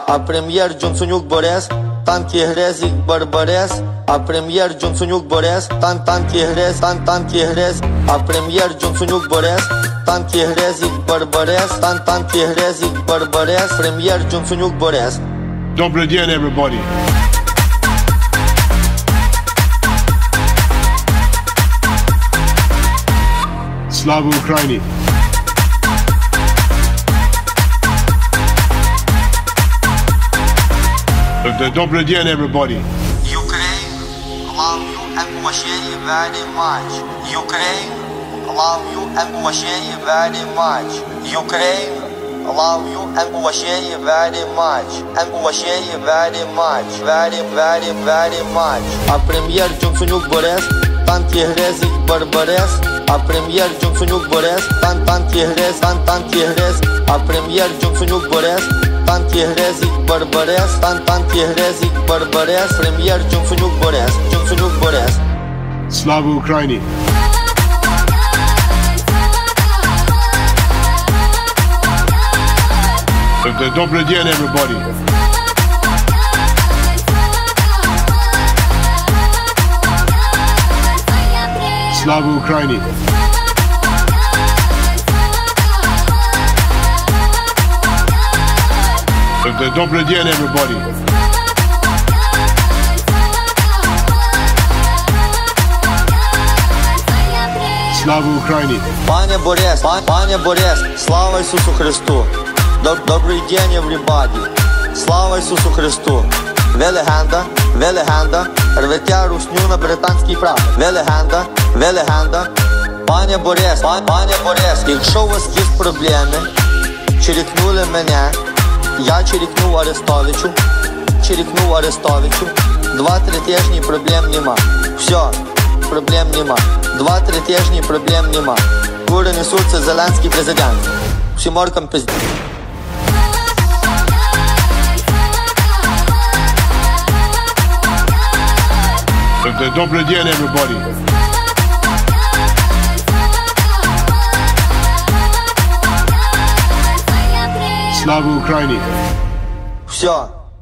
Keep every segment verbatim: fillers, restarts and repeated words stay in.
а прем'єр Джонсонюк Борис, танки Грезік Барбарес, а прем'єр Джонсонюк Борис, тан танки Грез, тан танки Грез, а прем'єр Джонсонюк Борис, танки Грезік Барбарес, тан танки Грезік Барбарес, прем'єр Джонсонюк Борис. Добрый день, everybody. Слава Украине! Добрый день, everybody. Ukraine, love you and appreciate you very much. Ukraine, love you and appreciate you very much. Ukraine, love you and appreciate you very much. And appreciate you very much. Very, very, very much. А прем'єр Джонсонюк Борис, танки Грезік Барбарес, а прем'єр Джонсонюк Борис, тан танки Грез, тан танки Грез, а прем'єр Джонсонюк Борис, танки Грезік Барбарес, тан танки Грезік Барбарес, прем'єр Джонсонюк Борис, Джонсонюк Борис. Слава Украине! Добрый день, everybody. Слава Украине! Добрый день, everybody. Слава Украине! Пане Борис, пан, пане Борис, слава Ісусу Христу. Доб, добрий день, everybody. Слава Ісусу Христу. Ви легенда, ви легенда, рвете русню на британський прапор. Ви легенда, ви легенда. Пане Борис, пан, пане Борис, якщо у вас є проблеми, черікнули мене, я черікнув Арестовичу, черікнув Арестовичу. Два-три тижні проблем нема. Все, проблем нема. Два-три тижні проблем нема. Кури несуться, Зеленський президент. Всім оркам пизд... Добрый день, everybody. Слава Украине! Все.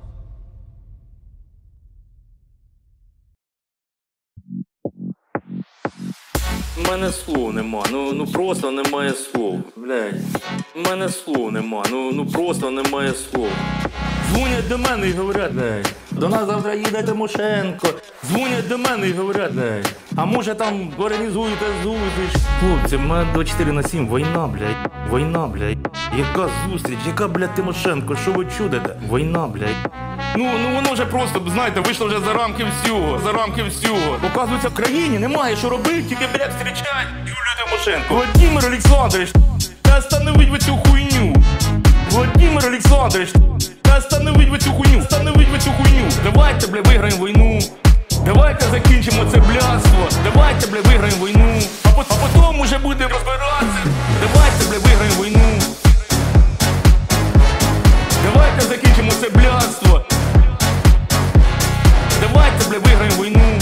У мене слов нема, ну, ну просто немає слов, блядь. У мене слов нема, ну, ну просто немає слов. Дзвонять до мене і говорять, блядь, до нас завтра їде Тимошенко. Дзвонять до мене і говорять, блядь, а може там організуєте зустріч. Хлопці, в мене двадцять чотири на сім, війна, блядь, війна, блядь. Яка зустріч, яка, блядь, Тимошенко, що ви чудите? Війна, блядь. Ну, ну воно вже просто, знаєте, вийшло вже за рамки всього, за рамки всього. Оказується, в країні немає що робити, тільки, блядь, зустрічать Юлію Тимошенко. Владимир Олександрович, та остановить ви цю хуйню. Владимир Олександрович, та остановить ви цю хуйню, остановить ви цю хуйню. Давайте, блядь, виграємо війну. Давайте закінчимо це блядство. Давайте, блядь, виграємо війну. А, по а потім уже будемо розбиратися. Давайте, блядь, виграємо війну. Давайте закінчимо це блядство. Давайте, бля, виграємо війну.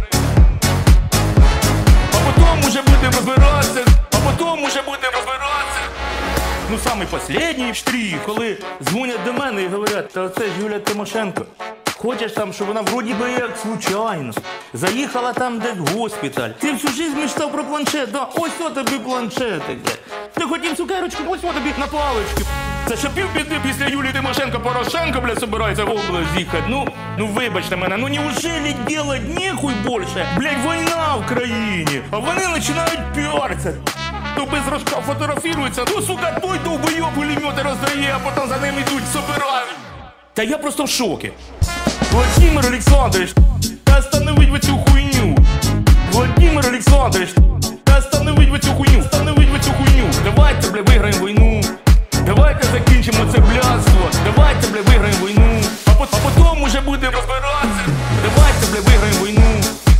А потім уже будемо розбиратися. А потім уже будемо розбиратися. Ну, самий останній штрих, коли дзвонять до мене і говорять, та це ж Юлія Тимошенко. Хочеш там, щоб вона вроді би як случайно заїхала там десь в госпіталь. Ти всю життя мечтав про планшет, да? Ось о тобі планшетик. Ти хотів цукерочку, ось о тобі на палички. Це що півбіди після Юлії Тимошенко Порошенко, блядь, собирається в область їхати. Ну, ну вибачте мене, ну неужели делать нехуй більше? Блядь, війна в країні, а вони починають піаритися. То без рожка фотографіруються, ну, сука, той довбойоб пулемети роздає, а потім за ним йдуть, собирають. Та я просто в шокі. Владимир Олександрович, та остановить ви цю хуйню. Владимир Олександрович, та остановить ви цю хуйню, остановить ви цю хуйню. Давайте, бля, виграємо війну. Давайте закінчимо це блядство. Давайте, бля, виграємо війну. А, по а потім уже будемо розбиратися. Давайте, бля, виграємо війну.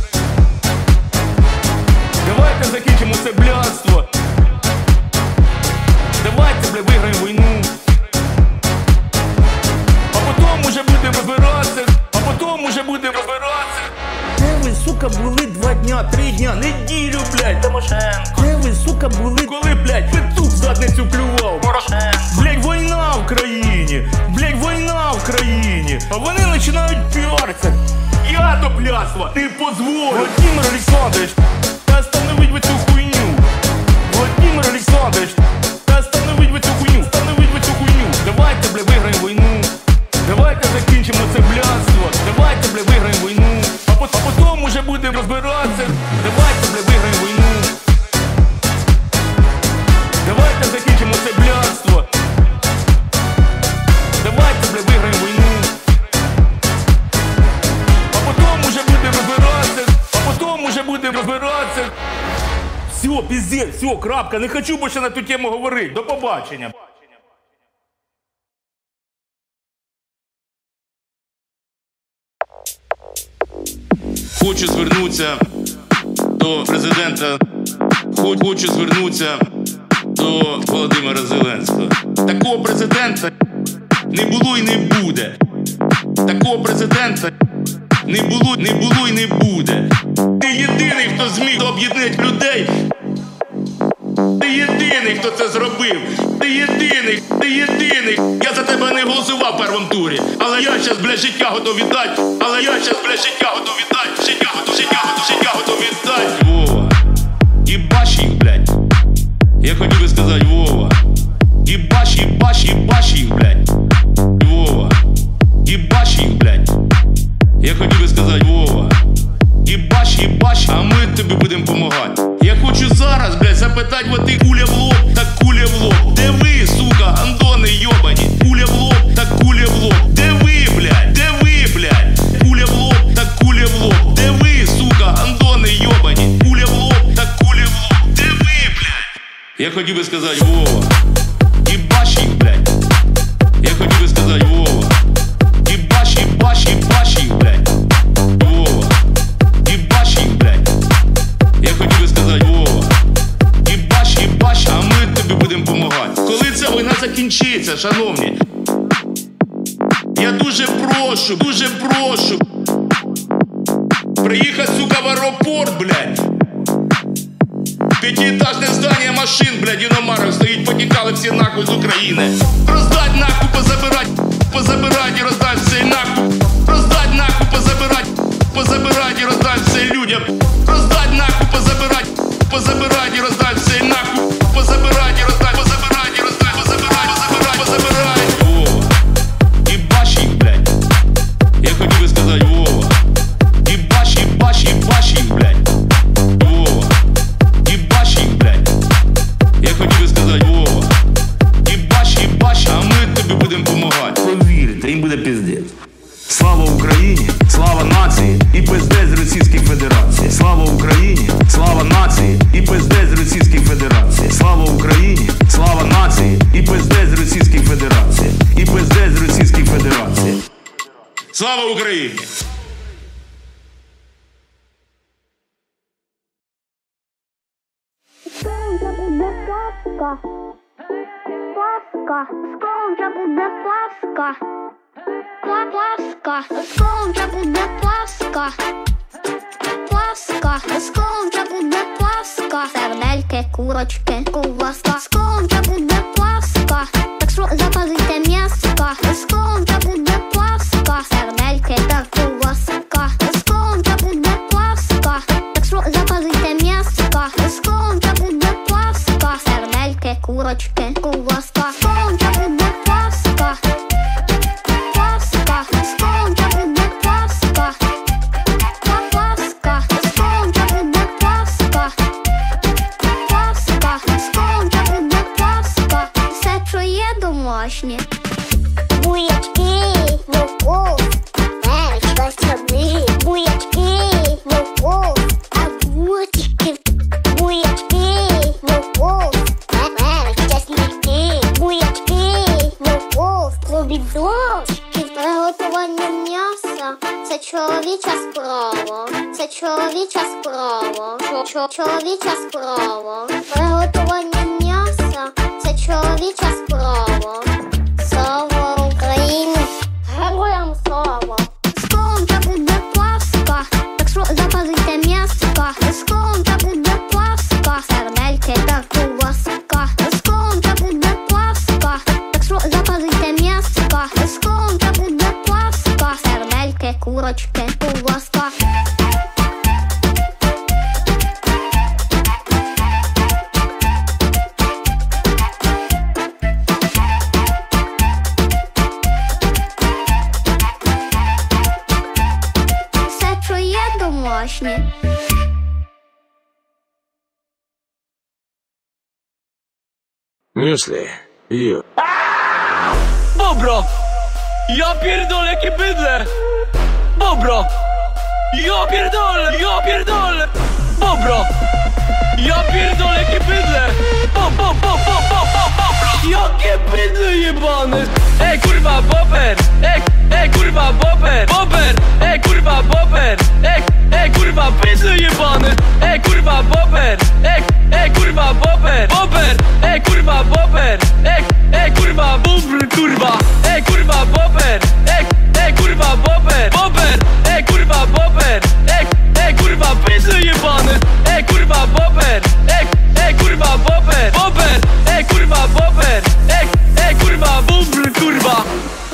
Давайте закінчимо це блядство. Давайте, бля, виграємо війну. А потім уже будемо розбиратися. А потім уже будемо розбиратися. Де ви, сука, були два дня, три дня, неділю, блядь, Тимошенко? Де ви, сука, були, коли, блядь, петух в задницю клював? Порошенко. Блядь, війна в країні. Блядь, війна в країні. до плясва не позволю. Владимир Олександрович, та остановить ви цю хуйню. Владимир Олександрович, та остановить ви цю хуйню. Остановить ви цю хуйню. Давайте, бля, виграємо війну. Давайте закінчимо це блядство. Давайте, бля, виграємо війну. А потім, а потім уже будемо розбиратися. Давайте, бля, виграємо війну. Давайте закінчимо це блядство. Давайте, бля, виграємо війну. А потім уже будемо розбиратися. А потім уже будемо розбиратися. Все, пиздец, все, крапка. Не хочу більше на ту тему говорити. До побачення. Хочу звернутися до президента, хочу звернутися до Володимира Зеленського. Такого президента не було і не буде. Такого президента не було, не було і не буде. Ти єдиний, хто зміг об'єднати людей. Ти єдиний, хто це зробив. Ти єдиний, ти єдиний. Я за тебе не голосував в першому турі. Але я щас, бля, життя готов віддати. Але я щас, бля, життя готов віддати. Життя готов, життя готов, життя готов віддати. Вова, їбаш їх, блядь. Я хотів би сказати, Вова. Їбаш, їбаш, їбаш їх, блядь. Вова, їбаш їх, блядь. Я хотів би сказати, Вова. Їбаш, їбаш, а ми тобі будемо помагати. Я хочу зараз, блядь, запитати вот ти куля в лоб, так куля в лоб. Де ви, сука, гандони йобані? Куля в лоб, так куля в лоб. Де ви, блядь, де ви, блядь? Куля в лоб, так куля в лоб. Де ви, сука, гандони йобані? Куля в лоб, так куля в лоб. Де ви, блядь? Я хотів би сказати, Вова. Їбаш їх, блядь. Я хотів би сказати, Вова. Їбаш, їбаш, їбаш їх, блядь. Вова. Їбаш їх, блядь. Я хотів би сказати, Вова. Їбаш, їбаш, а ми тобі будемо помагати. Коли ця війна закінчиться, шановні? Я дуже прошу, дуже прошу. Приїхати, сука, в аеропорт, блядь. П'ятиэтажне здання машин, блядь, іномарок стоїть, потікали всі нахуй з України. Роздать нахуй, позабирать, позабирать і роздать все нахуй. Роздать нахуй, позабирать, позабирать і роздать все людям. Роздать нахуй, позабирать, позабирать і роздать все нахуй. Позабирать і роздать, позабирать і роздать, позабирать, позабирать, позабирать. Вова, їбаш їх, блядь. Я хотів би сказати, Вова. Їбаш, їбаш, їбаш їх, блядь. Вова. Їбаш їх, блядь. Я хотів би сказати, Вова. Їбаш, їбаш, а ми тобі будемо помагати. Повірте, їм буде пиздець. Слава Україні, слава нації і пиздець з Російської Федерації. Слава Україні, слава нації і пиздець з Російської Федерації. Слава Україні, слава нації і пиздець з Російської Федерації. І пиздець з Російської Федерації. Слава Україні! Скоро буде пласка, пласка, скоро буде пласка, пласка, скоро буде пласка, пласка, скоро буде пласка, сердельки, курочки, ковбаска, скоро буде пласка, так що запалите м'яска, скоро буде пласка, сердельки та ковбаска, скоро буде пласка, так що запалите м'яска, скоро буде пласка, сердельки, курочки, ковбаска, скоро буде пласка, пласка, скоро буде пласка, пласка, скоро буде пласка, пласка, скоро буде пласка, все, що є домашнє. Буячки, морков, перчик, сади, буячки, морков, огурчики, буячки, морков, перчик, чесники, буячки, морков, помідорчики. Приготування м'яса – це чоловіча справа, це чоловіча справа, Чо- чоловіча справа. Приготування м'яса – це чоловіча справа. Слава Україні! Героям слава! Скоро буде пласка, так що запалите м'яска. Скоро буде пласка, сердельки та ковбаска. Скоро буде пласка, так що запалите м'яска. Скоро буде пласка, сердельки, курочки, ковбаска. Мюсли. Ю. Bobro! Ja pierdolę, jakie bydle! Bobro! Ja pierdolę, ja pierdolę! Bobro! Ja pierdolę, jakie bydle! Bo, bo, bo, bo, bo, bo, bobro! Jakie bydle jebane! Ej, kurwa, bober! Ej, ej, kurwa, bober! Bober! Ej, kurwa, bober! Ej, ej, kurwa, bydle jebane! Ej, kurwa, bober! Ej, ej, kurwa, bober! Bober! Ej, kurwa, bober! Ej, ej, kurwa, bubr, kurwa! Ej, kurwa, bober! Ej, ej, kurwa, bober! Bober! Ej, kurwa, bober! Ej, ej, kurwa, bydle jebane! Ej, kurwa, bober! Ej, ej, kurwa, bober! Bober! Ej, kurwa, bober! Ej, ej, kurwa, bubr, kurwa!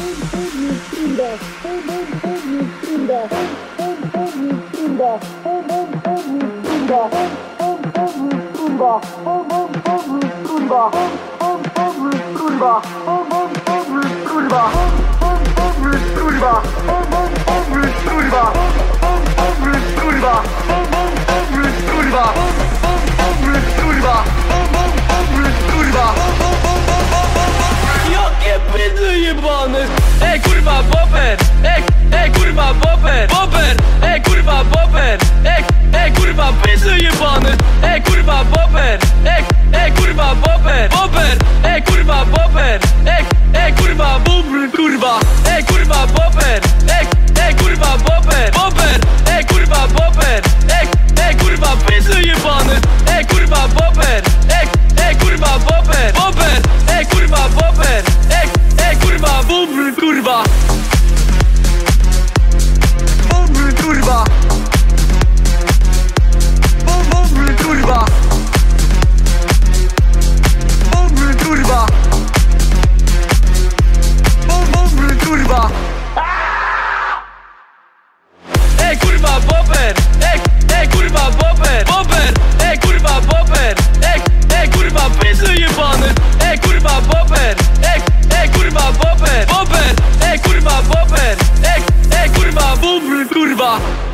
Jakie bydle jebane! Ej, kurwa, bober! Ej, ej, kurwa, bober! Bober! Ej, kurwa, bober! Ej, ej, kurwa, bydle jebane! Ej, kurwa, bober! Ej, ej, kurwa, bober! Bober! Ej, kurwa, bober! Ej, ej, kurwa, bubr, kurwa! Ej, kurwa, bober! Ej, ej, kurwa, bober! Bober! Ej, kurwa, bober! Ej, ej, kurwa, bydle jebane! Ej, kurwa, bober! Ej, ej, kurwa, bober! Bober! Ej, kurwa, bober! Ej, ej, kurwa, bubr, kurwa! Bubr, kurwa! Bubr, kurwa! Bubr, kurwa! Bubr, kurwa! Ej, kurwa, bober! Ej, ej, kurwa, bober! Bober! Ej, kurwa, bober! Ej, ej, kurwa, bydle jebane! Ej, kurwa, bober! Ej, ej, kurwa, bober! Bober! Ej, kurwa, bober! Ej, ej, kurwa, bubr, kurwa!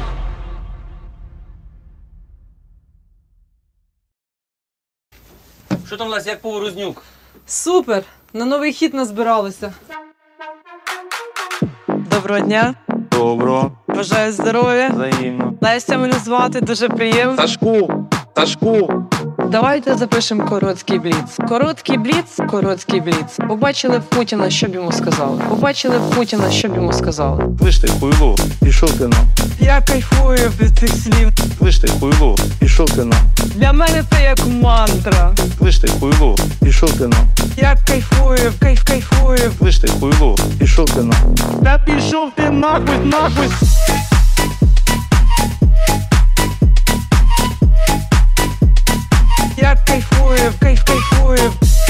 Що там, Лесь, як Поворознюк? Супер! На новий хіт назбиралися. Доброго дня. Добро. Бажаю здоров'я. Взаємно. Леся мене звати, дуже приємно. Сашку. Сашку. Давайте запишемо короткий бліц. Короткий бліц, короткий бліц. Побачили б Путіна, що б йому сказали. Побачили б Путіна, що б йому сказали. Слиш ти, хуйло, пішов ти на. Я кайфую від цих слів. Слиш ти, хуйло, пішов ти на. Для мене це як мантра. Слиш ти, хуйло, пішов ти на. Я кайфую, кайф, кайфую. Слиш ти, хуйло, пішов ти на. Та пішов ти нахуй, нахуй. Я кайфую, кайф, кайфую.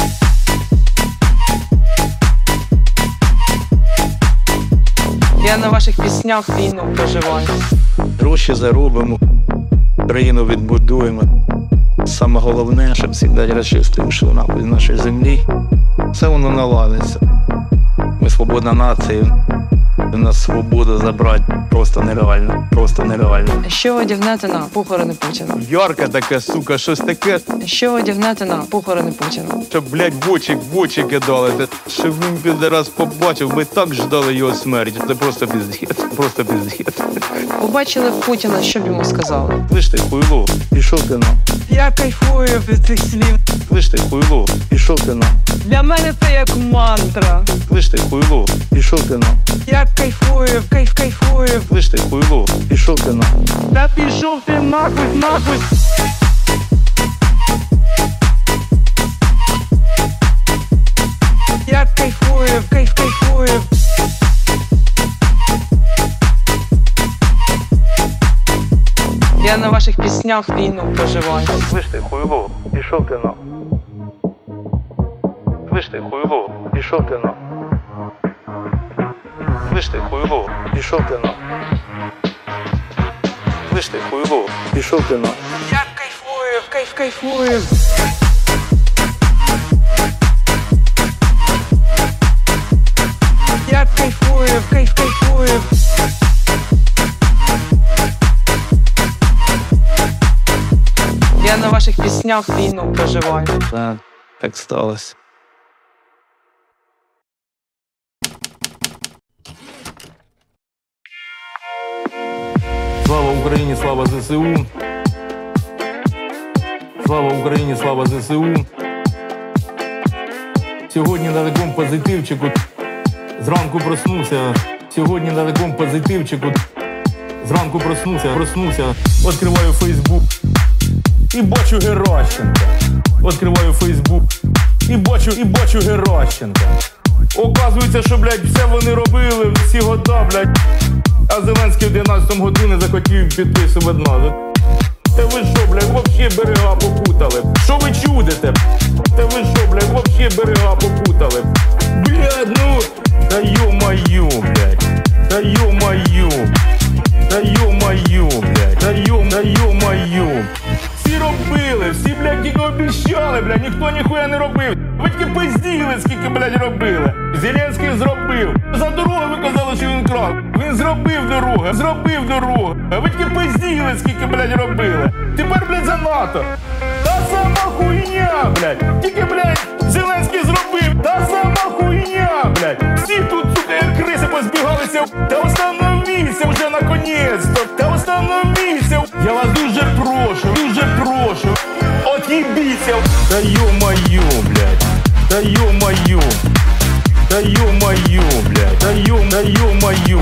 Я на ваших піснях війну проживаю. Гроші заробимо, країну відбудуємо. Саме головне, щоб завжди расисти йшли нахуй з нашої землі. Все воно наладиться. Ми свободна нація. У нас свободу забрати просто нереально, просто нереально. Що одягнете на похорони Путіна? Ярка така, сука, щось таке, Що одягнете на похорони Путіна? щоб, блядь, в очі, в очі кидали. Та щоб він підарас побачив, ми так ждали його смерті. Це просто піздець, просто піздець. Побачили б Путіна, що б йому сказали. Слиш ти, хуйло, пішов ти на. Я кайфую від цих слів. Слиш ти, хуйло, пішов ти на. Для мене це як мантра. Слиш ти, хуйло, пішов ти на. Я кайфую, кайф, кайфую. Слиш ти, хуйло, пішов ти на. Та пішов ти нахуй, нахуй. Я кайфую, кайф, кайфую. Я на ваших піснях війну проживаю. Слиш ти, хуйло, пішов ти на. Слиш ти, хуйло, пішов ти на. Слиш ти, хуйло, пішов ти на. Слиш ти, хуйло, пішов ти на. Я кайфую, кайф, кайфую. Я кайфую, кайф, кайфую. Я на ваших піснях війну проживаю. Так, так сталося. Україні, слава ЗСУ. Слава Україні, слава ЗСУ. Сьогодні на такому позитивчику зранку проснувся. Сьогодні на такому позитивчику зранку проснувся, проснувся. Відкриваю Фейсбук і бачу Геращенка. Відкриваю Фейсбук і бачу, і бачу Геращенка. Оказується, що, блядь, все вони робили всі года, блядь. А Зеленський в дев'яностому году не захотів підписувати нас. Та ви що, блядь, вообще берега попутали? Що ви чудите? Та ви що, блядь, вообще берега попутали? Блядь, ну, та ё-моё, блядь, та ё-моё, та ё-моё, блядь, та ё, та ё-моё. Всі робили, всі, блядь, тільки обіщали, блядь, ніхто ніхуя не робив. Ви тільки пизділи, скільки, блядь, робили. Зеленський зробив. За дорогу ви казали, що він крав. Він зробив дорогу, зробив дорогу. А ви тільки пизділи, скільки, блядь, робили. Тепер, блядь, за НАТО. Та сама хуйня, блядь. Тільки, блядь, Зеленський зробив. Та сама хуйня, блядь. Всі тут, сука, як криси позбігалися. Та остановіться вже наконець-то. Та остановіться. Я вас дуже прошу, дуже прошу. От їбіться. Та ё-моё, блядь. Та ё-моё. Та ё-моё, блядь. Та ё, та ё-моё.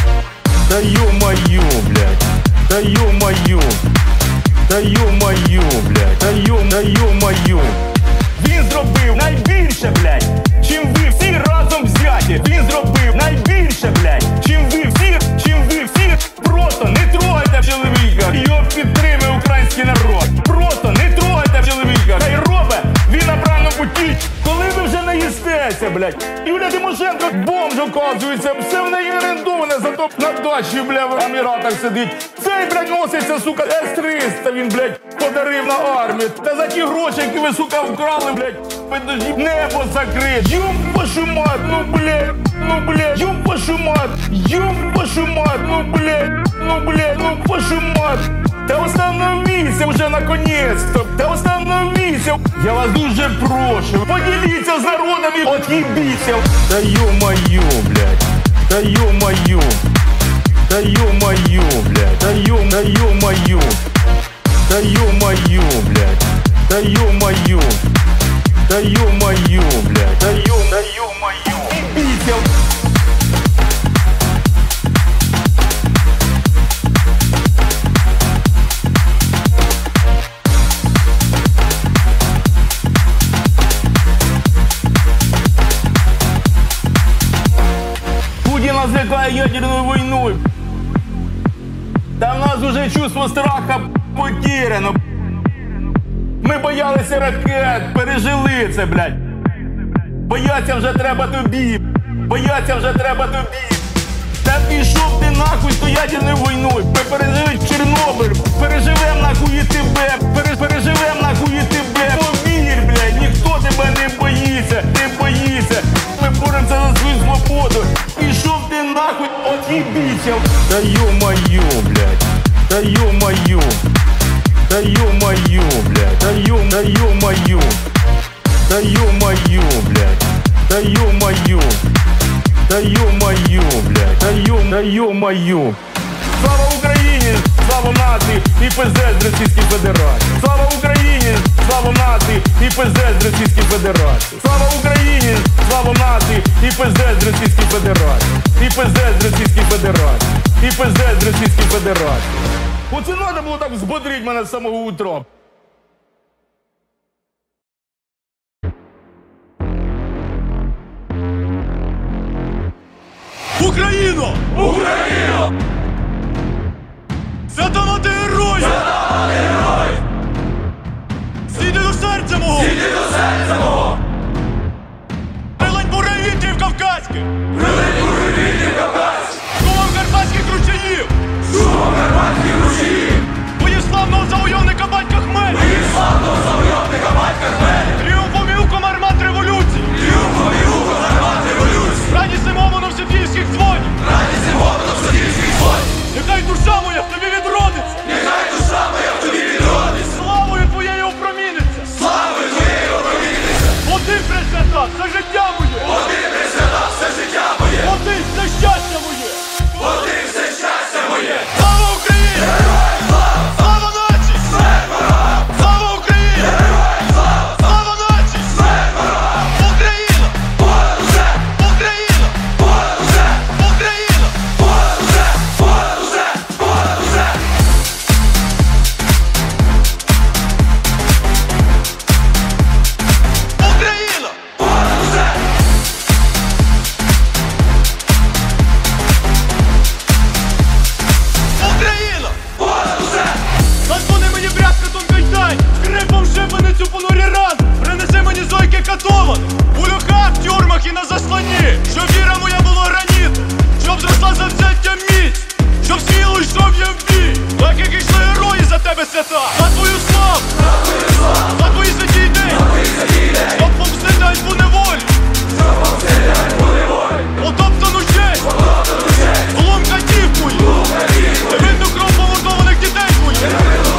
Та ё-моё, блядь. Та ё-моё. Та ё-моё, блядь. Та ё, та ё-моё. Він зробив найбільше, блядь, чим ви всі разом взяті. Він зробив найбільше, блядь, чим ви всі, чим ви всі. Просто не трогайте чоловіка. Його підтримує український народ. Просто не трогайте чоловіка. Хай робить, він на правильному путі. Коли ви вже наїстеся, блядь. Юлія Тимошенко бомж, оказується. Все в неї орендоване, зато на дачі, блядь, в Еміратах сидить. Цей, блядь, носиться, сука, С триста він, блядь, подарив на армію. Та за ті гроші, які ви, сука, вкрали, блядь, небо закрить. Юм вашу мать, ну, блядь, ну, блядь, юм вашу мать, юм вашу мать, ну, блядь, ну, блядь, ну, вашу мать. Та остановіться вже наконець-то, та остановіться. Я вас дуже прошу, поділіться з народом і от'їбіться. Та ё-моё, блядь, та ё-моё, та ё-моё, блядь, та ё, та ё-моё, та ё-моё, блядь, та ё-моё, та ё-моё, блядь, та ё, та ё-моё. Їбіться. Путин нас лякає ядерною війною. Та в нас уже чувство страха потеряно. Ми боялися ракет, пережили це, блядь. Бояться вже треба тобі, бояться вже треба тобі. Та пішов ти нахуй з ядерною війною. Ми пережили Чорнобиль, переживем нахуй і тебе, Пере, переживем нахуй і тебе. Повір, блядь, ніхто тебе не боїться, не боїться. Ми боремося за свою свободу. Пішов ти нахуй, от їбіться. Та ё-моё, блядь, та ё-моё, та ё-моё, блядь, та ё, та ё-моё, та ё-моё, блядь, та ё-моё, та ё-моё, блядь, та ё, та ё-моё. Слава Україні, слава нації і пиздець з Російської Федерації. Слава Україні, слава нації і пиздець з Російської Федерації. Слава Україні, слава нації і пиздець з Російської Федерації. І пиздець з Російської Федерації. І пиздець з Російської Федерації. Оце треба було так взбодрити мене з самого утра. Україно! Україно! Свята ти герой! Свята ти герой! Зійди до серця мого! Зійди до серця мого! Прилинь бурей вітрів кавказьких! Прилинь бурей вітрів кавказьких! Шумом карпатських ручаїв! Шумом карпатських ручаїв! Боїв славного завойовника батька Хмеля! Боїв славного завойовника батька Хмеля! Тріумфом і уком армат революції! Тріумфом і уком армат революції! Радісним гомоном Софіївських дзвонів! Радісним гомоном Софіївських дзвонів! Нехай душа моя в тобі відродиться! Нехай душа моя в тобі відродиться! Славою твоєю опроміниться! Славою твоєю опроміниться! Один пресвята, все життя моє! Один пресвята, все життя моє! Один все щастя моє! Один все щастя моє! Слава Україні! закатованих, у льохах, в тюрмах і на заслоні. Щоб віра моя була гранітом, щоб зросла завзяття міць, щоб сміло йшов я в бій, так як ішли герої за тебе, свята. За твою славу, за твої святі ідеї, щоб помстити ганьбу неволі, потоптану честь, злом катів моїх, невинну кров помордованих дітей моїх.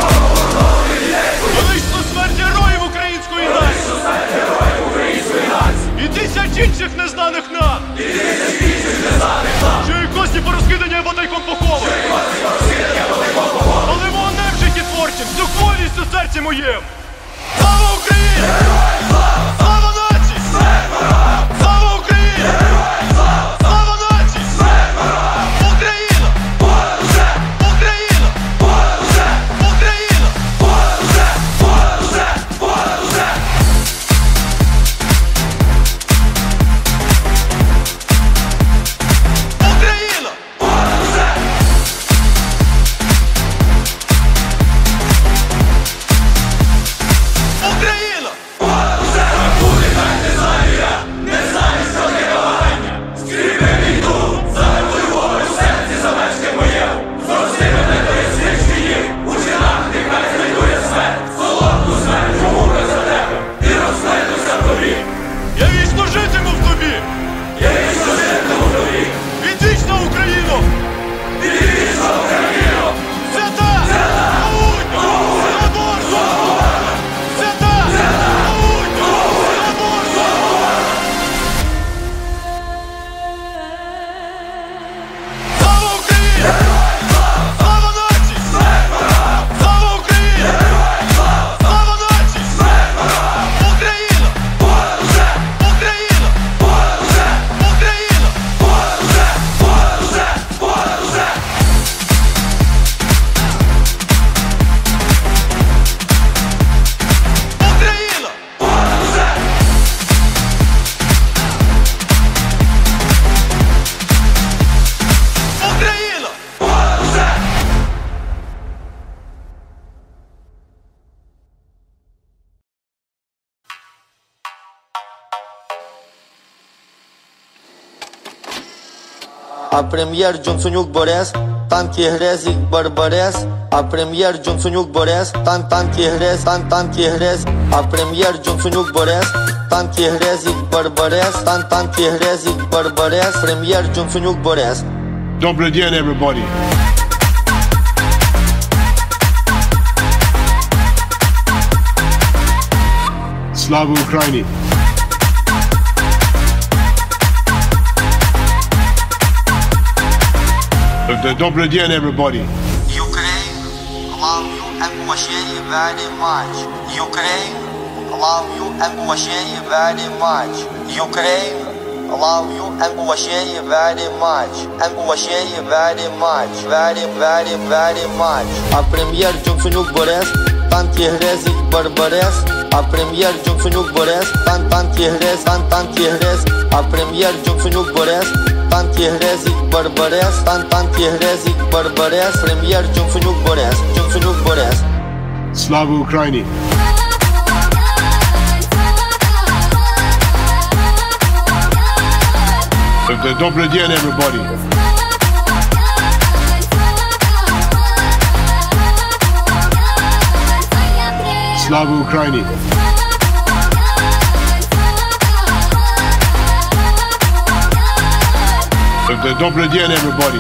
Величну смерть героїв української нації і тисяч інших незнаних нам, що і кості порозкидані або тайком поховані. Але вогнем в житті творчим, всю хворість у серці моєм. Слава Україні! Слава нації! Слава Україні! Слава нації! Україна! Україна! Україна! Україна! Україна! Я вічно житиму в тобі! Я вічно житиму в тобі! Відвічна Україно! Відвічна Україно! Свята! Могутня! Соборна! Свята! Могутня! Соборна! Слава Україні! Слава нації! Слава Україні! Слава нації! Україна! Україна! Україна! Україна! Україна! А прем'єр Джонсонюк Борис, танки Грезік Барбарес. А прем'єр Джонсонюк Борис, тан танки Грез, тан танки Грез. А прем'єр Джонсонюк Борис, танки Грезік Барбарес, тан танки Грезік Барбарес. Прем'єр Джонсонюк Борис. Добрый день, everybody. Слава Украине. Добрый день, everybody. Ukraine, love you and уважение very much. Ukraine, love you and уважение very much. Ukraine, love you and уважение very much. And уважение very much. Very, very, very much. А прем'єр Джонсонюк Борис, танки Грезік Барбарес. А прем'єр Джонсонюк Борис, тан танки Грез, тан танки Грез. А прем'єр Джонсонюк Борис, танки Грезік Барбарес, тан танки Грезік Барбарес. Прем'єр Джонсонюк Борис, Джонсонюк Борис. Слава Украине. Добрый день, everybody. Слава Украине. Добрый день, everybody.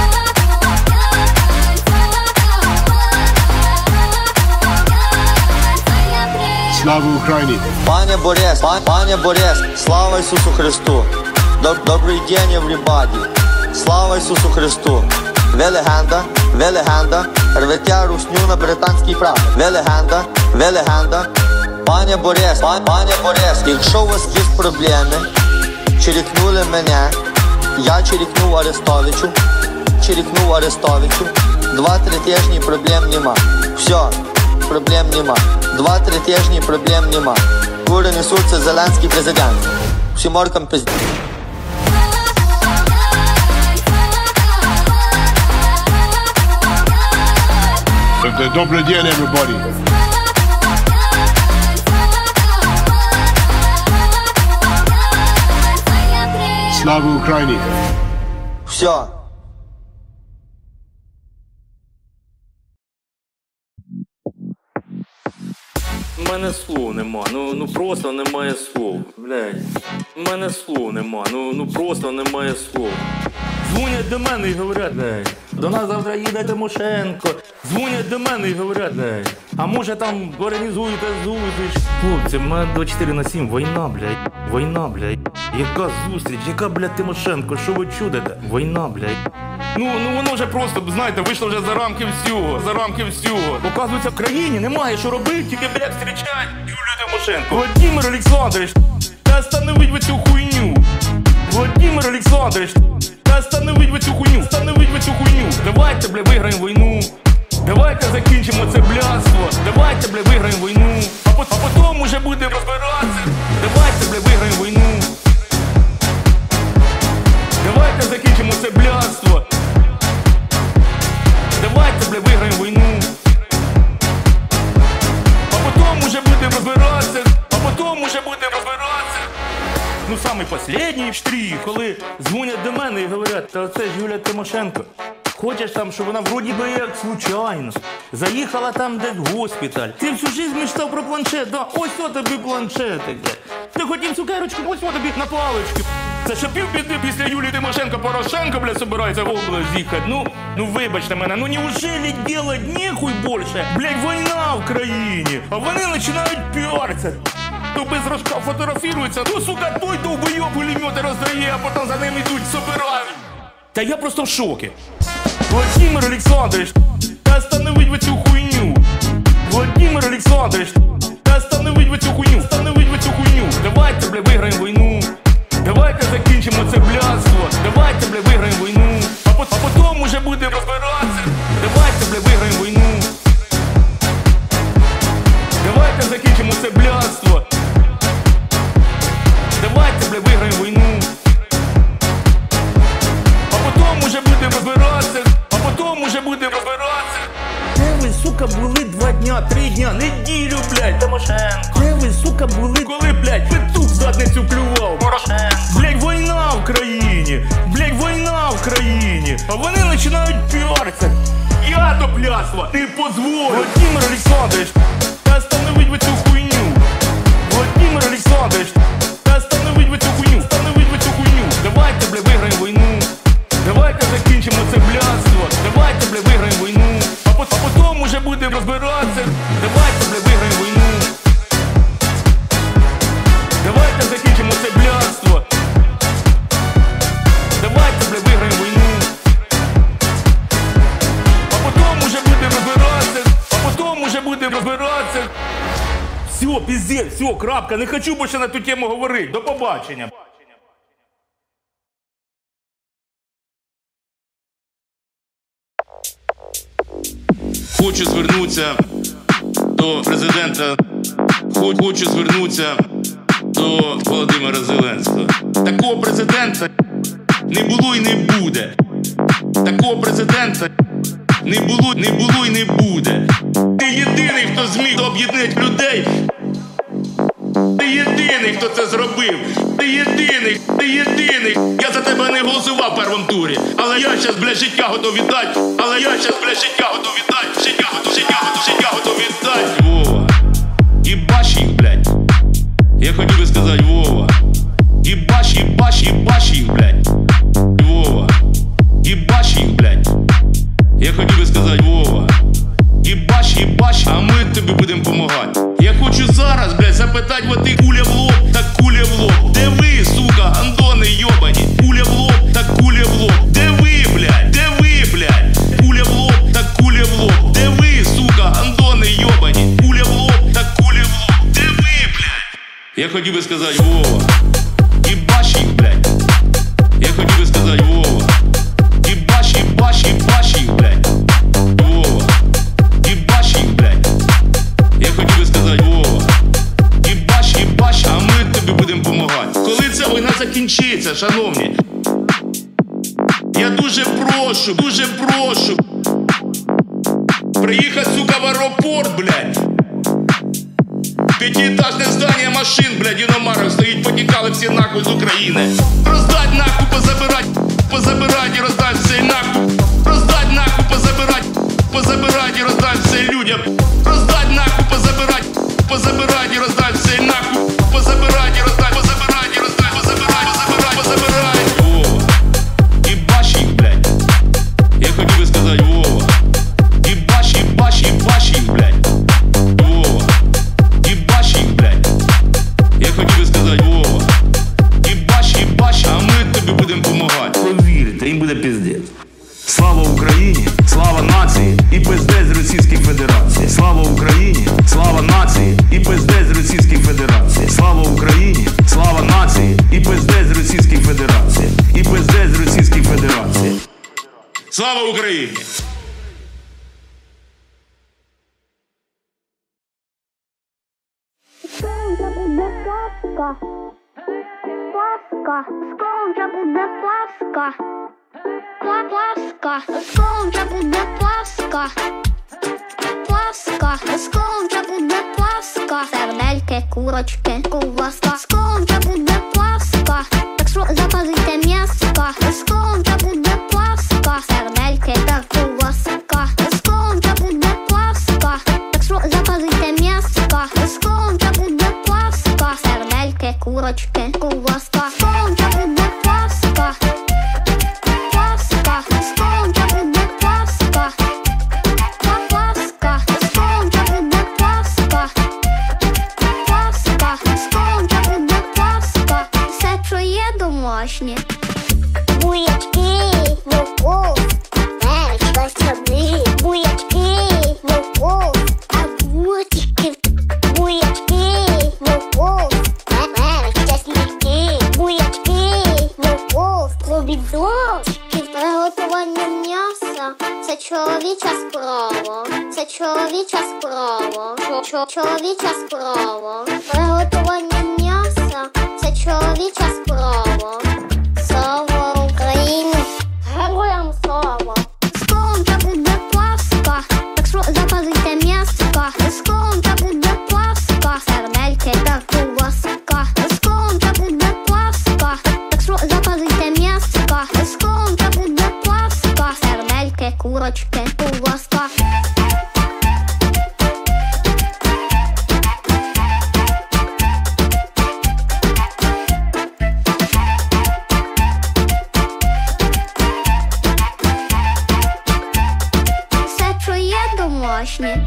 Слава Украине. Пане Борис, пан, пане Борис, слава Ісусу Христу. Доб- Добрий день, everybody. Слава Ісусу Христу. Ви легенда, ви легенда, рвете русню на британський прапор. Ви легенда, ви легенда. Пане Борис, пан, пане Борис, якщо у вас є проблеми, черікнули мене, я черікнув Арестовичу, черікнув Арестовичу. Два-три тижні проблем нема. Все, проблем нема. Два-три тижні проблем нема. Кури несуться, Зеленський президент. Всім оркам пизд... Добрый день, everybody. Слава Україні! Все. У мене слов нема, ну, ну просто немає слов, блядь. У мене слов нема, ну, ну просто немає слов. Дзвонять до мене і говорять, блядь, до нас завтра їде Тимошенко. Дзвонять до мене і говорять, блядь, а може там організуєте зустріч. Хлопці, в мене двадцять чотири на сім, війна, блядь, війна, блядь. Яка зустріч, яка, блядь, Тимошенко, що ви чудите? Війна, блядь. Ну, ну воно вже просто, знаєте, вийшло вже за рамки всього, за рамки всього. Оказується, в країні немає що робити, тільки, блядь, зустрічать Юлію Тимошенко. Владимир Олександрович, та остановить ви цю хуйню. Владимир Олександрович, та остановить ви цю хуйню, остановить ви цю хуйню. Давайте, блядь, виграємо війну. Давайте закінчимо це блядство. Давайте, блядь, виграємо війну. А, по а потім уже будемо розбиратися. Давайте, блядь, виграємо війну. Давайте закінчимо це блядство. Давайте, бля, виграємо війну. А потім уже будемо розбиратися. А потім уже будемо розбиратися. Ну, самий останній штрих, коли дзвонять до мене і говорять, та це ж Юлія Тимошенко. Хочеш там, щоб вона вроді би як случайно заїхала там десь в госпіталь. Ти всю життя мечтав про планшет, да? Ось о тобі планшетик. Ти хотів цукерочку, ось о тобі на палички. Це що півбіди після Юлії Тимошенко Порошенко, бля, собирається в область їхати. Ну, ну вибачте мене, ну неужели делать нехуй більше? Блядь, війна в країні, а вони починають піаритися. То без рожка фотографіруються, ну, сука, той довбойоб пулемети роздає, а потім за ним йдуть, собирають. Та я просто в шокі. Владимир Олександрович, та остановить ви цю хуйню. Владимир Олександрович, та остановить ви цю хуйню, остановить ви цю хуйню. Давайте, бля, виграємо війну. Давайте закінчимо це блядство. Давайте, бля, виграємо війну. А, по а потім уже будемо розбиратися. Давайте, бля, виграємо війну. Давайте закінчимо це блядство. Давайте, бля, виграємо війну. А потім уже будемо розбиратися. А потім уже будемо розбиратися. Де ви, сука, були два дня, три дня, неділю, блядь, Тимошенко? Де ви, сука, були, коли, блядь, петух в задницю клював? Порошенко. Блядь, війна в країні. Блядь, війна в країні. А вони починають піаритися. Я до блядства не позволю. Владимир Олександрович, та остановить ви цю хуйню. Владимир Олександрович, та остановить ви цю хуйню, остановить ви цю хуйню. Давайте, бля, виграємо війну. Давайте закінчимо це блядство. Давайте, бля, виграємо війну. А, по а потім уже будемо розбиратися. Давайте, бля, виграємо війну. Давайте закінчимо це блядство. Давайте, бля, виграємо війну. А потім уже будемо розбиратися. А потім уже будемо розбиратися. Все, пиздец, все, крапка. Не хочу більше на ту тему говорити. До побачення. Хочу звернутися до президента, хочу звернутися до Володимира Зеленського. Такого президента не було і не буде. Такого президента не було, не було і не буде. Ти єдиний, хто зміг об'єднати людей. Ти єдиний, хто це зробив. Ти єдиний, ти єдиний. Я за тебе не голосував в першому турі. Але я зараз, блядь, життя готов віддати. Але я зараз, блядь, життя готов віддати. Життя готов, життя готов, життя готов віддати. Вова, їбаш їх, блядь. Я хотів би сказати, Вова. Їбаш, їбаш, їбаш їх, блядь. Вова, їбаш їх, блядь. Я хотів би сказати, Вова. Їбаш, їбаш, а ми тобі будемо помагати. Я хочу зараз, блядь, запитати вот ти куля в лоб, так куля в лоб. Де ви, сука, андони йобані? Куля в лоб, так куля в лоб. Де ви, блядь, де ви, блядь? Куля в лоб, так куля в лоб. Де ви, сука, андони йобані? Куля в лоб, так куля в лоб. Де ви, блядь? Я хотів би сказати, Вова. Їбаш їх, блядь. Я хотів би сказати, Вова. Їбаш, їбаш, їбаш їх, блядь. Вова. Їбаш їх, блядь. Я хотів би сказати, Вова. Їбаш, їбаш, а ми тобі будемо помагати. Коли ця війна закінчиться, шановні? Я дуже прошу, дуже прошу. Приїхати, сука, в аеропорт, блядь. П'ятиэтажне здання машин, блядь, іномарок стоїть, потікав погнали всі нахуй з України. Роздать нахуй, позабирать, позабирать і роздать все нахуй. Роздать нахуй, позабирать, позабирать і роздать все людям. Роздать нахуй, позабирать, позабирать і роздать все нахуй. Позабирать і роздать, позабирать і роздать, позабирать, позабирать, позабирать. Вова, їбаш їх, блядь. Я хотів би сказати, Вова. Їбаш, їбаш, їбаш їх, блядь. Вова, їбаш їх, блядь. Я хотів би сказати, Вова. Їбаш, їбаш, а ми тобі будемо помагати. Повірте, їм буде пиздець. Слава Україні, слава нації і пиздець з Російської Федерації. Слава Україні, слава нації і пиздець з Російської Федерації. Слава Україні, слава нації і пиздець з Російської Федерації. І пиздець з Російської Федерації. Слава Україні! Скоро буде пласка. Пласка. Скоро буде пласка. Пласка. Скоро буде пласка. Пласка. Скоро буде пласка. Сердельки, курочки, ковбаска. Скоро буде пласка. Так що запазуйте м'яска. Скоро буде пласка. Сердельки та ковбаска. Скоро буде пласка. Так що запазуйте м'яска. Скоро буде пласка. Сердельки, курочки, ковбаска. Скоро буде пласка. Пласка. Скоро буде пласка. Пласка. Скоро буде пласка. Пласка. Скоро буде пласка. Все, що є домашнє. Буячки, морков, перець, васаби. Буячки, морков, огурчики. Буячки, морков, перець, чесники. Буячки, морков, помідорчики. Приготування м'яса – це чоловіча справа. Це чоловіча справа. Чо- Чоловіча справа. Приготування м'яса – це чоловіча справа. Слава Україні! Героям слава! Скоро буде пласка, так що запазуйте м'яска. Скоро буде пласка, сердельки та ковбаска. Скоро буде пласка, так що запазуйте м'яска. Скоро буде пласка, сердельки, курочки, ковбаска. Все, що є домашнє.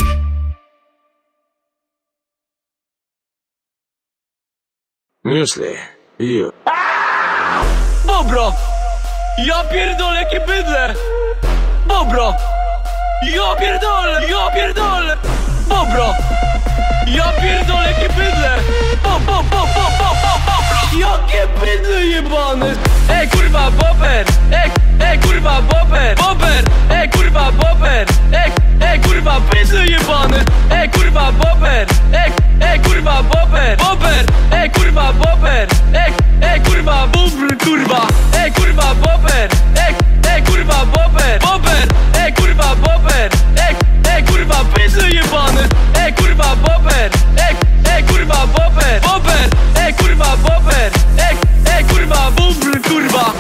Мюсли. Ю. Bobro! Ja pierdolę, jakie bydle! Bobro! Ja pierdolę, ja pierdolę! Bobro! Ja pierdolę, jakie bydle! Bo, bo, bo, bo, bo, bo, bobro! Jakie bydle jebane! Ej, kurwa, bober! Ej, ej, kurwa, bober! Bober! Ej, kurwa, bober! Ej, ej, kurwa, bydle jebane! Ej, kurwa, bober! Ej, ej, kurwa, bober! Bober! Ej, kurwa, bober! Ej, ej, kurwa, bubr, kurwa! Ej, kurwa, bober! Ej, ej, kurwa, bober! Bober! Ej, kurwa, bober! Ej, ej, kurwa, bydle jebane! Ej, kurwa, bober! Ej, ej, kurwa, bober! Bober! Ej, kurwa, bober! Ej, ej, kurwa, bubr, kurwa!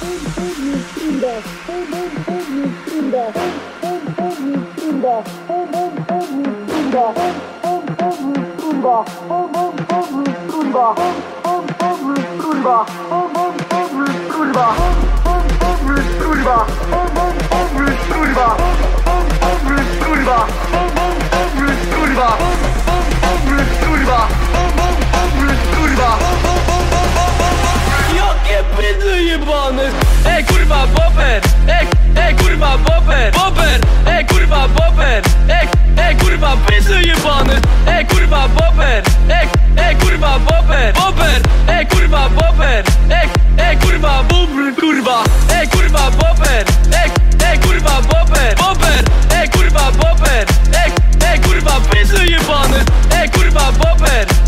Jakie bydle jebane! Ej, kurwa, bober! Ej, ej, kurwa, bober! Bober! Ej, kurwa, bober! Ej, ej, kurwa, bydle jebane! Ej, kurwa, bober! Ej, ej, kurwa, bober! Bober! Ej, kurwa, bober! Ej, ej, kurwa, bubr, kurwa! Ej, kurwa, bober! Ej, ej, kurwa, bober! Bober! Ej, kurwa, bober! Ej, ej, kurwa, bydle jebane! Ej, kurwa, bober!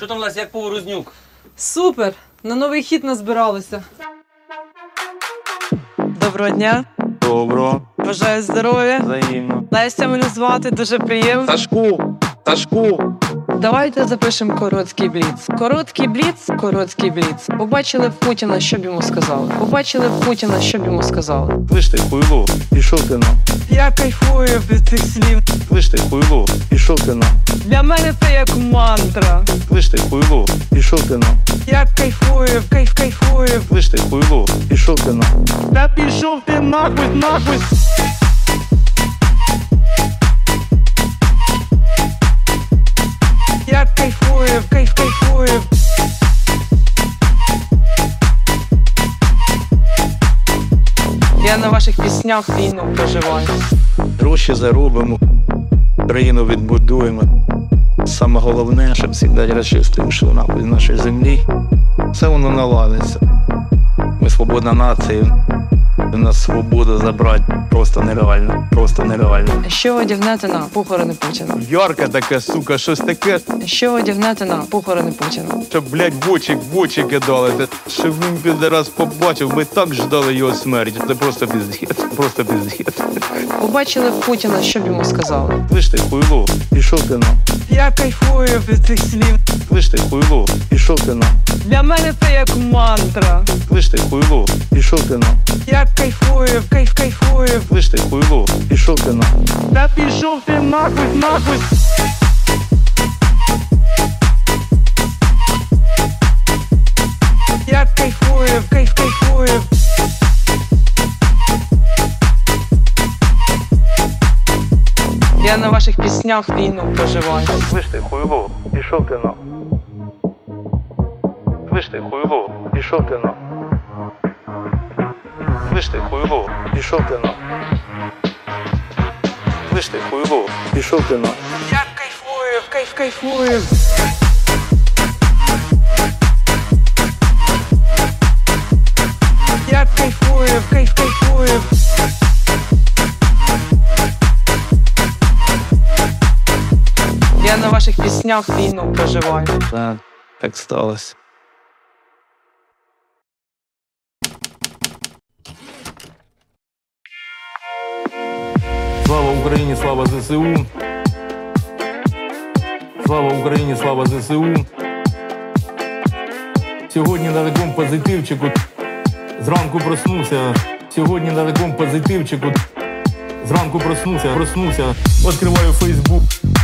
Що там, Лесь, як Поворознюк? Супер! На новий хіт назбиралися. Доброго дня. Добро. Бажаю здоров'я. Взаємно. Леся мене звати, дуже приємно. Сашку. Сашку. Давайте запишемо короткий бліц. Короткий бліц, короткий бліц. Побачили в Путіна, що б йому сказали. Побачили в Путіна, що б йому сказали. Слиш ти, хуйло, пішов ти на. Я кайфую від цих слів. Слиш ти, хуйло, пішов ти на. Для мене це як мантра. Слиш ти, хуйло, пішов ти на. Я кайфую, кайф, кайфую. Слиш ти, хуйло, пішов ти на. Та пішов ти нахуй, нахуй. Я кайфую, кайф, кайфую. Я на ваших піснях війну проживаю. Гроші заробимо, країну відбудуємо. Саме головне, щоб завжди расисти йшли нахуй з нашої землі. Все воно наладиться. Ми свободна нація. У нас свободу забрати просто нереально, просто нереально. Що одягнете на похорони Путіна? Ярка така, сука, щось таке, Що одягнете на похорони Путіна? щоб, блядь, в очі, в очі кидали. Та щоб він підарас побачив, ми так ждали його смерті. Це просто піздець, просто піздець. Побачили в Путіна, що б йому сказали. Слиш ти, хуйло, пішов ти на. Я кайфую від цих слів. Слиш ти, хуйло, пішов ти на. Для мене це як мантра. Слиш ти, хуйло, пішов ти на. Я кайфую, кайф, кайфую. Слиш ти, хуйло, пішов ти на. Та пішов ти нахуй, нахуй. Я кайфую, кайф, кайфую. Я на ваших піснях війну проживаю. Слиш ти, хуйло, пішов ти на. Слиш ти, хуйло, пішов ти на. Слиш ти, хуйло, пішов ти на. Слиш ти, хуйло, пішов ти на. Я кайфую, кайф, кайфую. Я кайфую, кайф, кайфую. Я на ваших піснях війну проживаю. Так, так сталося. Слава Україні, слава ЗСУ. Слава Україні, слава ЗСУ. Сьогодні на такому позитивчику зранку проснувся. Сьогодні на такому позитивчику зранку проснувся, проснувся. Відкриваю Фейсбук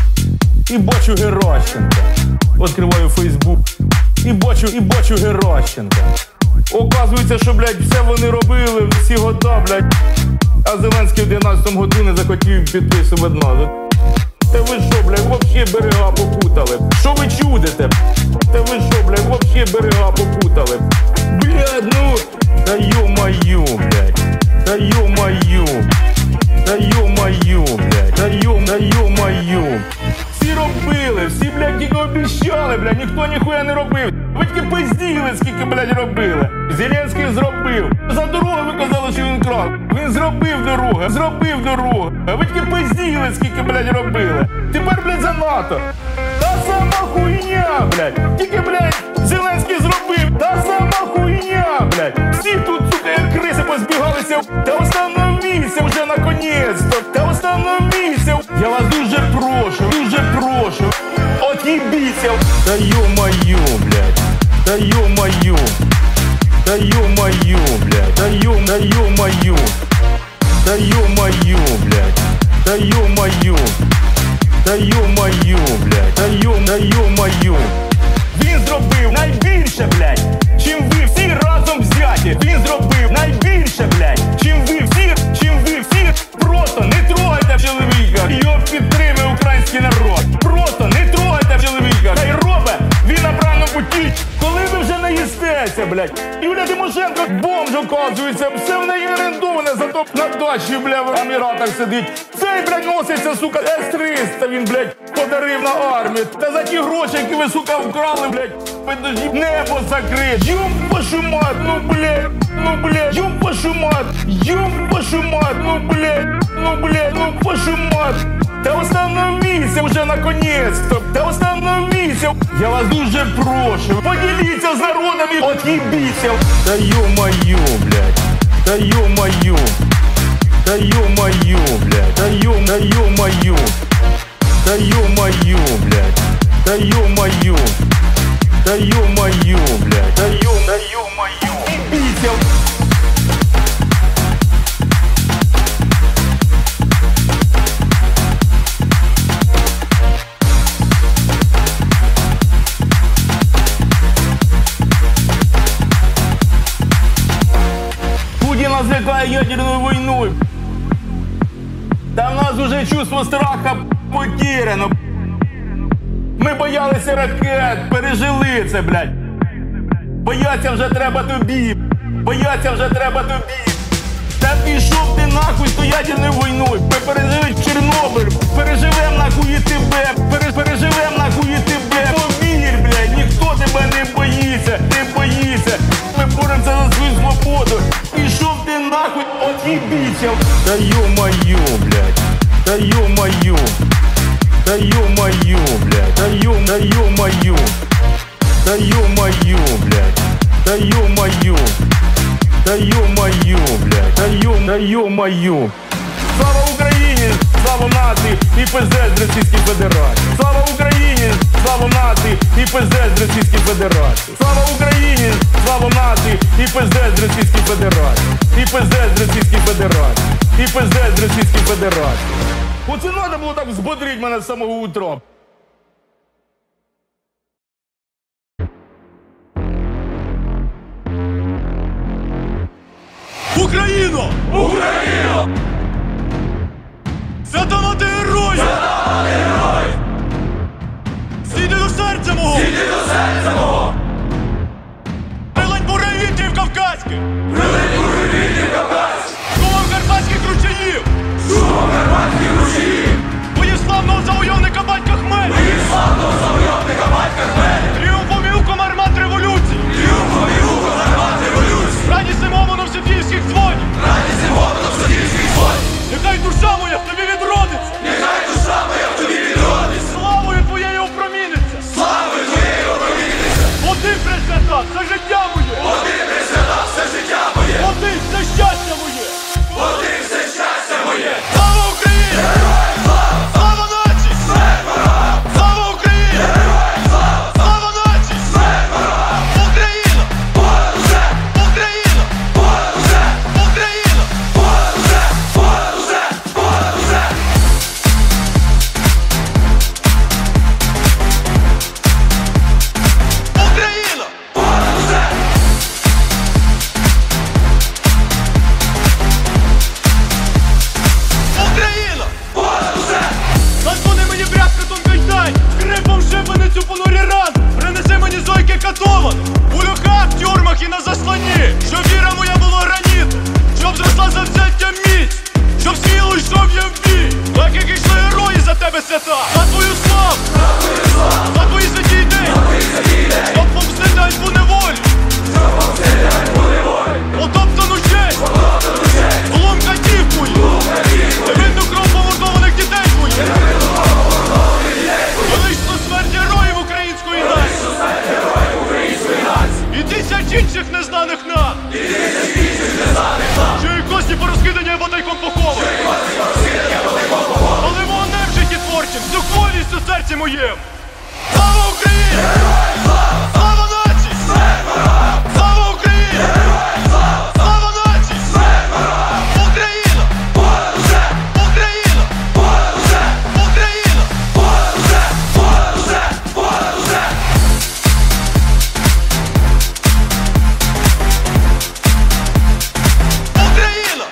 і бачу Геращенка. Відкриваю Фейсбук і бачу, і бачу Геращенка. Оказується, що, блядь, все вони робили всі года, блядь. А Зеленський в дев'ятнадцятому году не захотів підписувати нас. Та ви що, блядь, вообще берега попутали? Що ви чудите? Та ви що, блядь, вообще берега попутали? Блядь, ну, та ё-моё, блядь, та ё-моё, та ё-моё, блядь, та ё, та ё-моё. Всі робили, всі, блядь, тільки обіщали, блядь, ніхто ніхуя не робив. Ви тільки пизділи, скільки, блядь, робили. Зеленський зробив. За дорогу ви казали, що він крав. Він зробив дорогу, зробив дорогу. А ви тільки пизділи, скільки, блядь, робили. Тепер, блядь, за НАТО. Та сама хуйня, блядь. Тільки, блядь, Зеленський зробив. Та сама хуйня, блядь. Всі тут, сука, як криси позбігалися. Та остановіться вже наконець-то. Та остановіться. Я вас дуже прошу, дуже прошу. От'їбіться. Та ё-моё, блядь. Та ё-моё. Та ё-моё, блядь. Та ё, та ё-моё. Та ё-моё, блядь. Та ё-моё. Та ё-моё, блядь. Та ё, та ё-моё. Він зробив найбільше, блядь, чим ви всі разом взяті. Він зробив найбільше, блядь, чим ви всі, чим ви всі. Просто не трогайте чоловіка. Його підтримує український народ. Просто не трогайте чоловіка. Хай робить, він на правильному путі. Коли ви вже наїстеся, блядь. Юлія Тимошенко бомж, оказується. Все в неї орендоване, зато на дачі, бля, в Еміратах сидить. Цей, блядь, носиться, сука, С триста він, блядь, подарив на армію. Та за ті гроші, які ви, сука, вкрали, блядь, небо закрить. Йом, вашу мать, ну, блядь. ну блядь, ёб вашу мать, ёб вашу мать, ну блядь, ну блядь, ну вашу мать. Та остановіться вже наконець-то, та остановіться. Я вас дуже прошу, поділіться з народом і от'їбіться. Та ё-моё, блядь, та ё-моё, та ё-моё, блядь, та ё, та ё-моё, та ё-моё, блядь, та ё-моё, та ё-моё, блядь, та ё, та ё-моё, от'їбіться. Нас лякає ядерною війною. Та в нас уже чувство страха потеряно. Ми боялися ракет, пережили це, блядь. Бояться вже треба тобі, бояться вже треба тобі. Та пішов ти нахуй з тою ядерною війною. Ми пережили Чорнобиль, переживем нахуй і тебе, Пере, переживем нахуй і тебе. Повір, блядь, ніхто тебе не боїться, не боїться. Ми боремося за свою свободу. Пішов ти нахуй, от'їбіться. Та ё-моё, блядь, та ё-моё, та ё-моё, блядь, та ё, та ё-моё, та ё-моё, блядь, та ё-моё, та ё-моё, блядь, та ё, та ё-моё. Слава Україні, слава нації і пиздець з Російської Федерації. Слава Україні, слава нації і пиздець з Російської Федерації. Слава Україні, слава нації і пиздець з Російської Федерації. І пиздець з Російської Федерації. І пиздець з Російської Федерації. Оце треба було так взбодрити мене з самого утра. Україно! Україно! Свята мати героїв! Свята мати героїв! Зійди до серця мого! Зійди до серця мого! Прилинь буреві вітрів кавказьких! Прилинь буреві вітрів кавказьких! Шумом карпатських ручаїв! Шумом карпатських ручаїв! Боїв славного завойовника батька Хмеля! Боїв славного завойовника батька Хмеля! Тріумфом і уком армат революції! Тріумфом і уком армат революції! Радісним омоном Софіївських дзвонів! Радісним омоном Софіївських дзвонів! Нехай душа моя в тобі відродиться! Нехай душа моя в тобі відродиться! Славою твоєю опроміниться! Славою твоєю опроміниться! Один пресвята, все життя моє! Один пресвята, все життя моє! Один все щастя моє! Один все щастя моє! Слава Україні! Героям слава! Слава нації! Смерть ворогам! Слава Україні! Героям слава! Слава нації! Смерть ворогам! Україна! Понад усе! Україна! Понад усе! Україна! Понад усе! Понад усе! Понад усе! Україна! Понад усе! Україна! Понад усе! Задзвони мені брязкотом кайдань, скрипом шибеницю понурі ран. Принеси мені зойки катованих, у льохах, в тюрмах і на заслоні. Щоб віра моя була гранітом, щоб зросла завзяття міць, щоб сміло йшов я в бій, так як йшли герої за тебе, свята. За твою славу, за твої святі ідеї, щоб помстити ганьбу неволі, потоптану честь, злом катів моїх, невинну кров помордованих дітей моїх. Величну смерть героїв української нації і тисяч інших незнаних нам, чиї кості порозкидані або тайком поховані. Але вогнем в житті творчим, духовністю в серці моєм. Слава Україні! Слава нації! Слава Україні! Слава нації! Україна! Україна! Україна! Україна!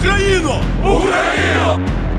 Україно! Україно!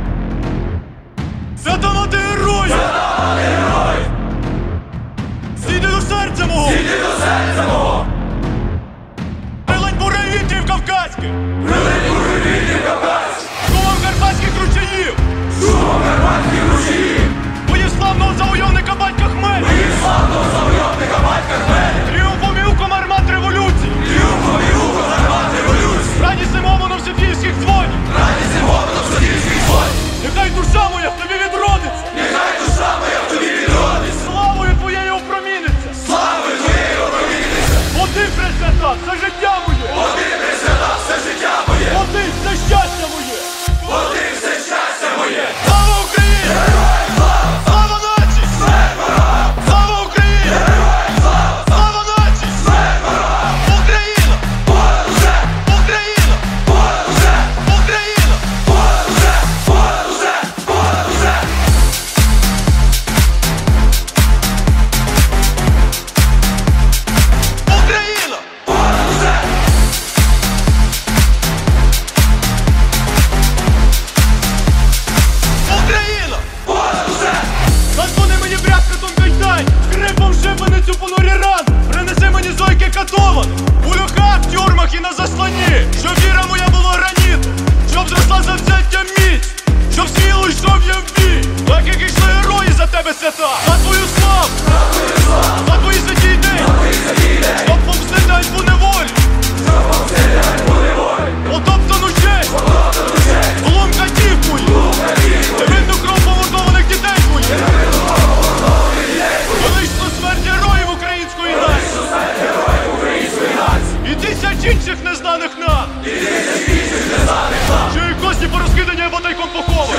Свята мати героїв! Свята мати героїв! Зійди до серця мого! Зійди до серця мого! Прилинь буревітів кавказьких! Прилинь буревітів кавказьких! Шумом карпатських ручаїв! Шумом карпатських ручаїв! Боїв славного завойовника батька Хмеля! Боїв славного завойовника батька Хмеля! Тріумфом і уком армат революції! Тріумфом і уком армат революції! Радісним гомоном Софіївських дзвонів! Радісним гомоном Софіївських дзвонів! Нехай душа моя в тобі відродиться! Нехай душа моя в тобі відродиться! Славою твоєю опроміниться! Славою твоєю опроміниться! Один пресвята, все життя моє! Один пресвята, все життя моє! Один все щастя моє! Один все щастя моє! Слава Україні! Героям слава! Слава нації! Смерть ворогам! Слава Україні! Героям слава! Слава нації! Смерть ворогам! Україна! Понад усе! Україна! Понад усе! Україна! Понад усе! Понад усе! Понад усе! Україна! Понад усе! Україна! Понад усе! Задзвони мені брязкотом кайдань, скрипом шибеницю понурі ран. Принеси мені зойки катованих, у льохах, в тюрмах і на заслоні. Щоб віра моя була гранітом, щоб зросла завзяття міць, щоб сміло йшов я в бій, так як йшли герої за тебе, свята. За твою славу, за твої святі ідеї, щоб помстити ганьбу неволі, потоптану честь, злом катів моїх, невинну кров помордованих дітей моїх. Величну смерть героїв української нації і тисяч інших незнаних нам, що і кості порозкидані або тайком поховані.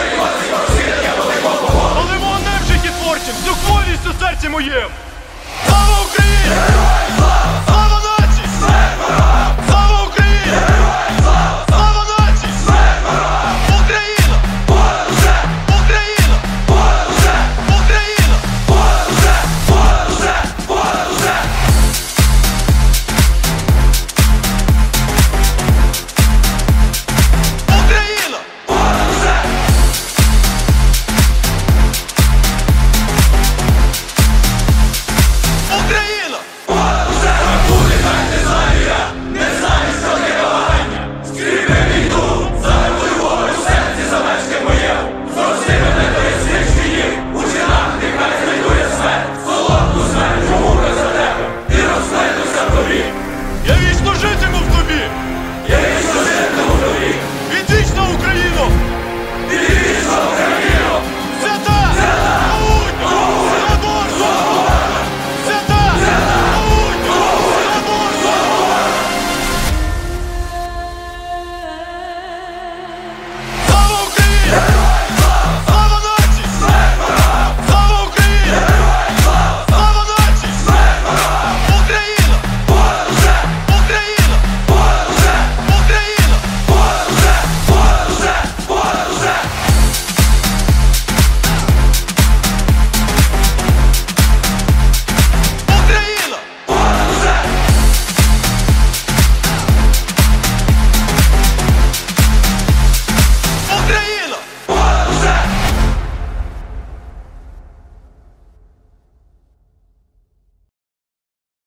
Але вогнем в житті творчим, всю хворість у серці моєм. Слава Україні! Слава нації! Слава Україні! Слава нації! Україна! Понад усе! Україна! Понад усе! Україна! Понад усе! Понад усе! Понад усе! Україна! Понад усе! Україна! Понад усе! Буде хай не знаю я, не знаю, що таке кохання. Скріпи мій дух, загальмуй волю в серці замешки моє. Зрости мене до ясних шиїв, у чинах нехай знайдує смерть. Солодку смерть, чому за тебе, і розплетуся в тобі. Я вічно житиму в тобі,